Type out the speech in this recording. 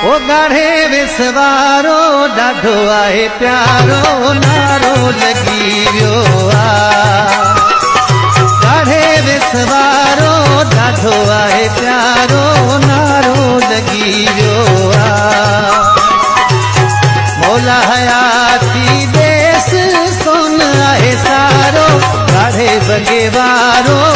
ओ गाढ़े विसवारो ॾाढो आहे प्यारो नारो लगी वियो गाढ़े विसवारो ॾाढो आहे प्यारो नारो लगी वियो मौला हयाती देस सोन आहे सारो गाढ़े बगे वारो